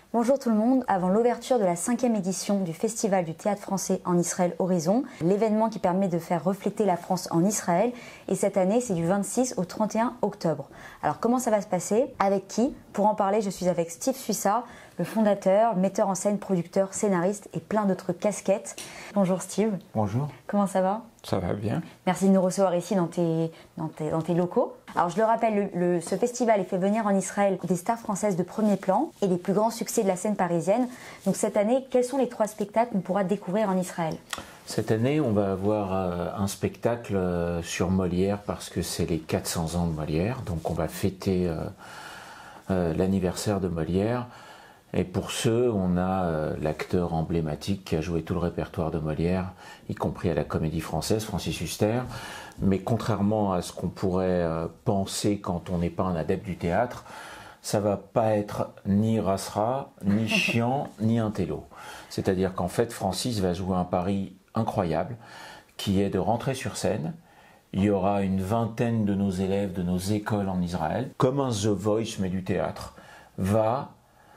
Bonjour tout le monde, avant l'ouverture de la 5e édition du Festival du Théâtre Français en Israël Horizon, l'événement qui permet de faire refléter la France en Israël, et cette année c'est du 26 au 31 octobre. Alors comment ça va se passer? Avec qui? Pour en parler, je suis avec Steve Suissa, le fondateur, metteur en scène, producteur, scénariste et plein d'autres casquettes. Bonjour Steve. Bonjour. Comment ça va? Ça va bien. Merci de nous recevoir ici dans tes locaux. Alors je le rappelle, ce festival fait venir en Israël des stars françaises de premier plan et les plus grands succès de la scène parisienne. Donc cette année, quels sont les 3 spectacles qu'on pourra découvrir en Israël? Cette année, on va avoir un spectacle sur Molière parce que c'est les 400 ans de Molière. Donc on va fêter l'anniversaire de Molière. Et pour ceux, on a l'acteur emblématique qui a joué tout le répertoire de Molière, y compris à la Comédie Française, Francis Huster. Mais contrairement à ce qu'on pourrait penser quand on n'est pas un adepte du théâtre, ça va pas être ni rassera, ni chiant, ni intello. C'est-à-dire qu'en fait, Francis va jouer un pari incroyable, qui est de rentrer sur scène. Il y aura une vingtaine de nos élèves de nos écoles en Israël, comme un The Voice mais du théâtre, va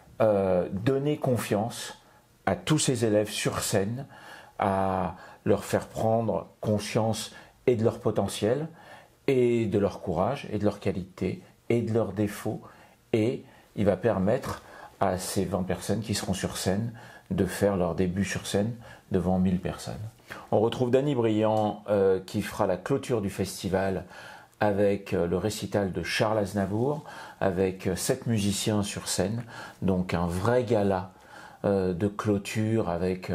donner confiance à tous ces élèves sur scène, à leur faire prendre conscience et de leur potentiel, et de leur courage, et de leur qualité, et de leurs défauts, et il va permettre à ces 20 personnes qui seront sur scène de faire leur début sur scène devant 1000 personnes. On retrouve Danny Briand qui fera la clôture du festival avec le récital de Charles Aznavour, avec 7 musiciens sur scène, donc un vrai gala de clôture avec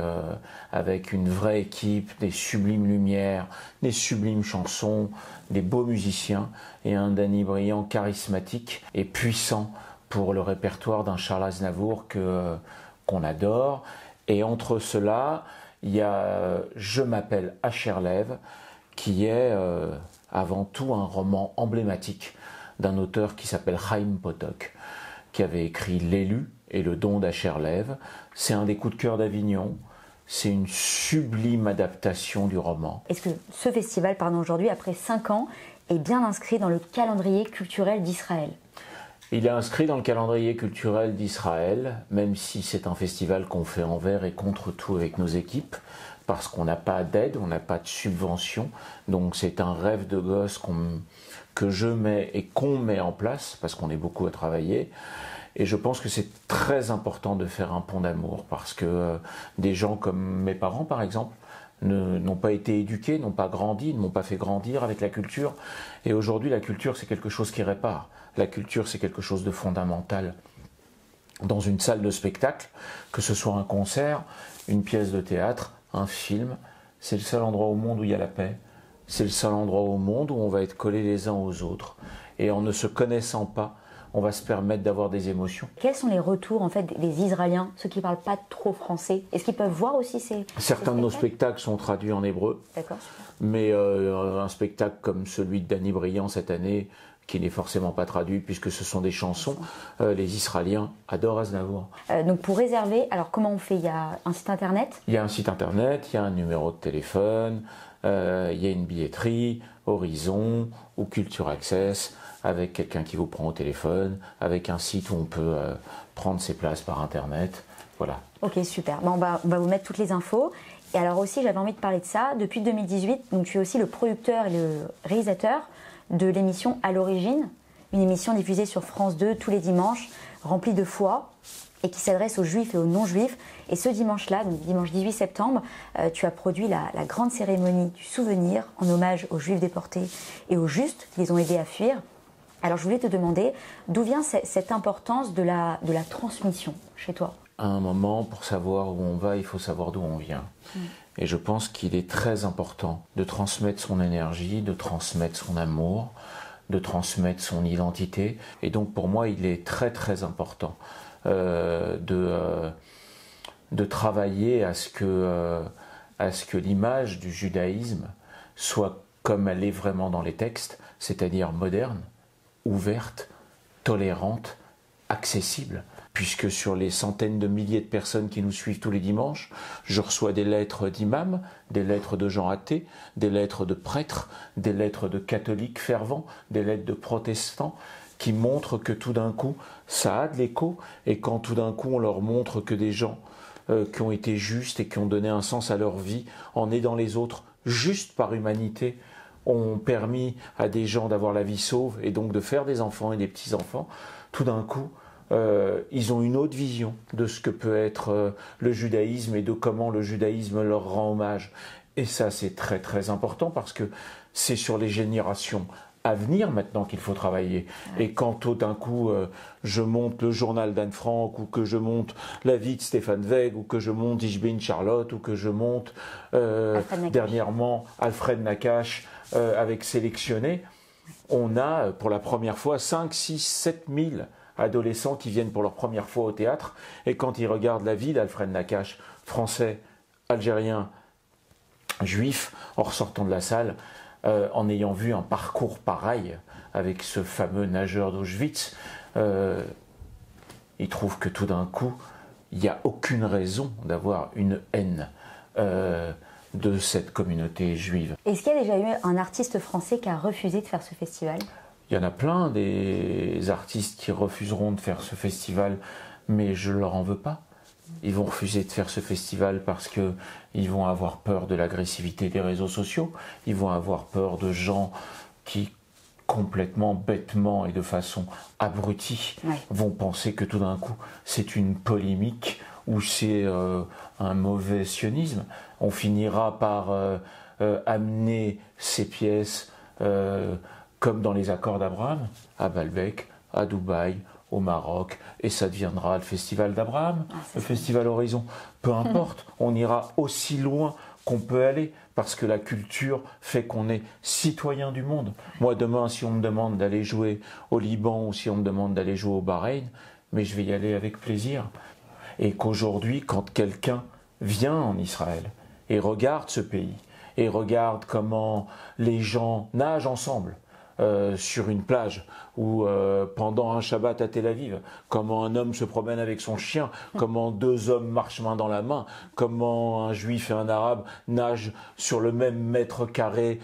une vraie équipe, des sublimes lumières, des sublimes chansons, des beaux musiciens et un Danny Briand charismatique et puissant pour le répertoire d'un Charles Aznavour qu'on adore. Et entre cela, il y a Je m'appelle Asherlev, qui est avant tout un roman emblématique d'un auteur qui s'appelle Chaim Potok, qui avait écrit L'élu et le don d'Asherlev. C'est un des coups de cœur d'Avignon. C'est une sublime adaptation du roman. Est-ce que ce festival, aujourd'hui, après 5 ans, est bien inscrit dans le calendrier culturel d'Israël? Il est inscrit dans le calendrier culturel d'Israël, même si c'est un festival qu'on fait envers et contre tout avec nos équipes, parce qu'on n'a pas d'aide, on n'a pas de subvention. Donc c'est un rêve de gosse que je mets et qu'on met en place, parce qu'on est beaucoup à travailler. Et je pense que c'est très important de faire un pont d'amour, parce que des gens comme mes parents, par exemple, n'ont pas été éduqués, n'ont pas grandi, ne m'ont pas fait grandir avec la culture. Et aujourd'hui, la culture, c'est quelque chose qui répare. La culture, c'est quelque chose de fondamental. Dans une salle de spectacle, que ce soit un concert, une pièce de théâtre, un film, c'est le seul endroit au monde où il y a la paix. C'est le seul endroit au monde où on va être collés les uns aux autres. Et en ne se connaissant pas, on va se permettre d'avoir des émotions. Quels sont les retours des Israéliens, ceux qui ne parlent pas trop français? Est-ce qu'ils peuvent voir aussi Certains de nos spectacles sont traduits en hébreu. D'accord, super. Mais un spectacle comme celui de Danny Briand cette année, qui n'est forcément pas traduit puisque ce sont des chansons, les Israéliens adorent Aznavour. Donc pour réserver, alors comment on fait? Il y a un site internet? Il y a un site internet, il y a un numéro de téléphone, il y a une billetterie, Horizon ou Culture Access, avec quelqu'un qui vous prend au téléphone, avec un site où on peut prendre ses places par internet. Voilà. Ok, super. Bon, on va vous mettre toutes les infos. Et alors aussi, j'avais envie de parler de ça. Depuis 2018, donc tu es aussi le producteur et le réalisateur de l'émission À l'origine, une émission diffusée sur France 2 tous les dimanches, remplie de foi et qui s'adresse aux juifs et aux non-juifs. Et ce dimanche-là, donc dimanche 18 septembre, tu as produit la grande cérémonie du souvenir en hommage aux juifs déportés et aux justes qui les ont aidés à fuir. Alors je voulais te demander, d'où vient cette importance de la transmission chez toi? À un moment, pour savoir où on va, il faut savoir d'où on vient. Et je pense qu'il est très important de transmettre son énergie, de transmettre son amour, de transmettre son identité. Et donc pour moi, il est très très important de travailler à ce que l'image du judaïsme soit comme elle est vraiment dans les textes, c'est-à-dire moderne, ouverte, tolérante, accessible. Puisque sur les centaines de milliers de personnes qui nous suivent tous les dimanches, je reçois des lettres d'imams, des lettres de gens athées, des lettres de prêtres, des lettres de catholiques fervents, des lettres de protestants, qui montrent que tout d'un coup, ça a de l'écho, et quand tout d'un coup on leur montre que des gens qui ont été justes et qui ont donné un sens à leur vie en aidant les autres, juste par humanité, ont permis à des gens d'avoir la vie sauve et donc de faire des enfants et des petits-enfants, tout d'un coup, ils ont une autre vision de ce que peut être le judaïsme et de comment le judaïsme leur rend hommage. Et ça, c'est très très important parce que c'est sur les générations à venir maintenant qu'il faut travailler. Ouais. Et quand tout d'un coup je monte le journal d'Anne Frank, ou que je monte la vie de Stéphane Zweig, ou que je monte Ich bin Charlotte, ou que je monte dernièrement Alfred Nakache avec Sélectionné, on a pour la première fois 5, 6, 7 000 adolescents qui viennent pour leur première fois au théâtre, et quand ils regardent la vie d'Alfred Nakache, français, algérien, juif, en ressortant de la salle, en ayant vu un parcours pareil avec ce fameux nageur d'Auschwitz, ils trouvent que tout d'un coup, il n'y a aucune raison d'avoir une haine de cette communauté juive. Est-ce qu'il y a déjà eu un artiste français qui a refusé de faire ce festival ? Il y en a plein des artistes qui refuseront de faire ce festival, mais je ne leur en veux pas. Ils vont refuser de faire ce festival parce qu'ils vont avoir peur de l'agressivité des réseaux sociaux, ils vont avoir peur de gens qui, complètement bêtement et de façon abrutie, vont penser que tout d'un coup c'est une polémique ou c'est un mauvais sionisme. On finira par amener ces pièces comme dans les accords d'Abraham, à Baalbek, à Dubaï, au Maroc, et ça deviendra le festival d'Abraham, le festival Horizon. Peu importe, on ira aussi loin qu'on peut aller, parce que la culture fait qu'on est citoyen du monde. Moi, demain, si on me demande d'aller jouer au Liban, ou si on me demande d'aller jouer au Bahreïn, mais je vais y aller avec plaisir. Et qu'aujourd'hui, quand quelqu'un vient en Israël, et regarde ce pays, et regarde comment les gens nagent ensemble, sur une plage, ou pendant un Shabbat à Tel Aviv, comment un homme se promène avec son chien, comment deux hommes marchent main dans la main, comment un juif et un arabe nagent sur le même mètre carré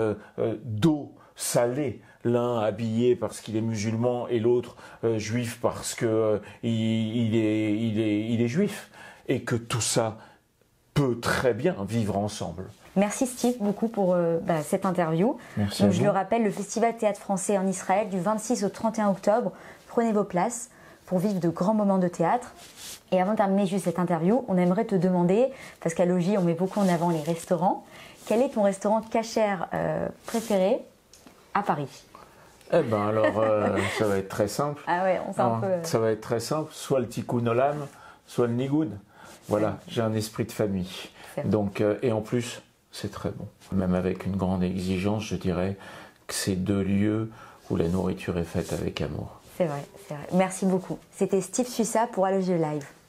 d'eau salée, l'un habillé parce qu'il est musulman et l'autre juif parce que il est juif, et que tout ça peut très bien vivre ensemble. Merci Steve beaucoup pour cette interview. Merci. Donc, je le rappelle, le Festival Théâtre Français en Israël du 26 au 31 octobre. Prenez vos places pour vivre de grands moments de théâtre. Et avant de terminer juste cette interview, on aimerait te demander, parce qu'à Logis on met beaucoup en avant les restaurants, quel est ton restaurant cachère préféré à Paris ? Eh ben alors, ça va être très simple. Ah ouais, on sait un peu... Ça va être très simple, soit le Tikkun Olam, soit le Nigoud. Voilà, j'ai un esprit de famille. Donc, et en plus, c'est très bon. Même avec une grande exigence, je dirais que c'est deux lieux où la nourriture est faite avec amour. C'est vrai, c'est vrai. Merci beaucoup. C'était Steve Suissa pour Allogis Live.